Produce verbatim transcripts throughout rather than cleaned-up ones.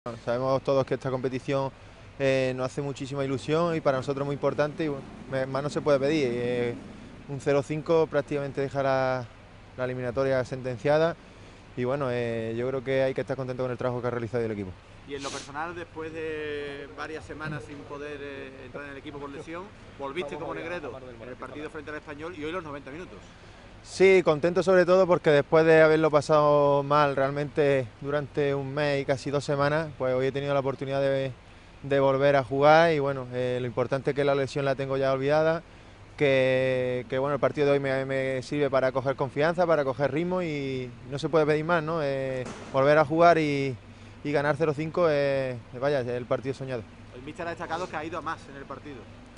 Sabemos todos que esta competición eh, nos hace muchísima ilusión y para nosotros muy importante y bueno, más no se puede pedir. Eh, un cero cinco prácticamente deja la, la eliminatoria sentenciada y bueno, eh, yo creo que hay que estar contento con el trabajo que ha realizado el equipo. Y en lo personal, después de varias semanas sin poder eh, entrar en el equipo por lesión, volviste como Negredo en el partido frente al Español y hoy los noventa minutos. Sí, contento sobre todo porque después de haberlo pasado mal realmente durante un mes y casi dos semanas, pues hoy he tenido la oportunidad de, de volver a jugar y bueno, eh, lo importante es que la lesión la tengo ya olvidada, que, que bueno, el partido de hoy me, me sirve para coger confianza, para coger ritmo y no se puede pedir más, ¿no? Eh, volver a jugar y, y ganar cero cinco es, vaya, es el partido soñado. El míster ha destacado que ha ido a más en el partido.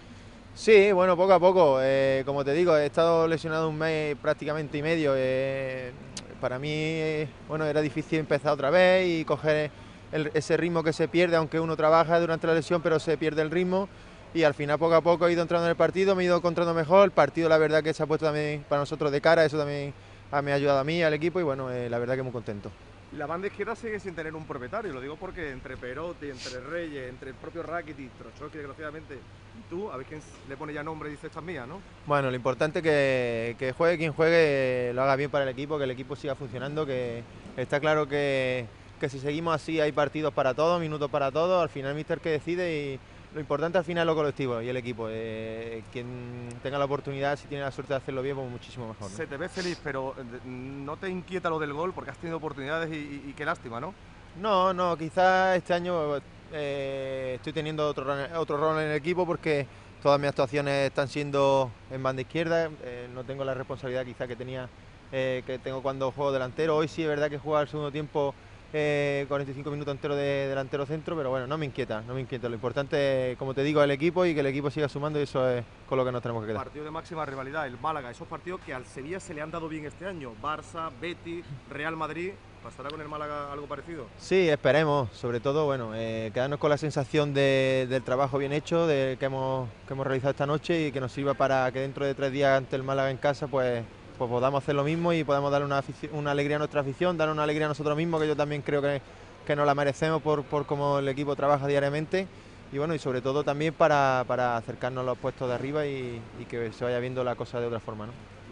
Sí, bueno, poco a poco. Eh, como te digo, he estado lesionado un mes prácticamente y medio. Eh, para mí, eh, bueno, era difícil empezar otra vez y coger el, ese ritmo que se pierde, aunque uno trabaja durante la lesión, pero se pierde el ritmo. Y al final, poco a poco, he ido entrando en el partido, me he ido encontrando mejor. El partido, la verdad, que se ha puesto también para nosotros de cara. Eso también me ha ayudado a mí, al equipo, y bueno, eh, la verdad que muy contento. La banda izquierda sigue sin tener un propietario, lo digo porque entre Perotti, entre Reyes, entre el propio Rakitic, Trochowski, desgraciadamente, y tú, a ver quién le pone ya nombre y dice esta es mía, ¿no? Bueno, lo importante es que, que juegue quien juegue, lo haga bien para el equipo, que el equipo siga funcionando, que está claro que, que si seguimos así hay partidos para todos, minutos para todos, al final el míster que decide y lo importante al final es lo colectivo y el equipo. Eh, quien tenga la oportunidad, si tiene la suerte de hacerlo bien, pues muchísimo mejor, ¿no? Se te ve feliz, pero no te inquieta lo del gol porque has tenido oportunidades y, y, y qué lástima, ¿no? No, no, quizás este año eh, estoy teniendo otro, otro rol en el equipo porque todas mis actuaciones están siendo en banda izquierda, eh, no tengo la responsabilidad quizás que tenía eh, que tengo cuando juego delantero. Hoy sí es verdad que juego al segundo tiempo eh, cuarenta y cinco minutos entero de delantero centro, pero bueno, no me inquieta, no me inquieta. Lo importante, como te digo, es el equipo y que el equipo siga sumando y eso es con lo que nos tenemos que quedar. Partido de máxima rivalidad, el Málaga, esos partidos que al Sevilla se le han dado bien este año, Barça, Betis, Real Madrid. ¿Pasará con el Málaga algo parecido? Sí, esperemos, sobre todo, bueno, eh, quedarnos con la sensación de, del trabajo bien hecho, de, que, hemos, que hemos realizado esta noche y que nos sirva para que dentro de tres días ante el Málaga en casa, pues, pues podamos hacer lo mismo y podamos darle una, una alegría a nuestra afición, darle una alegría a nosotros mismos, que yo también creo que, que nos la merecemos por, por cómo el equipo trabaja diariamente y bueno, y sobre todo también para, para acercarnos a los puestos de arriba y, y que se vaya viendo la cosa de otra forma, ¿no?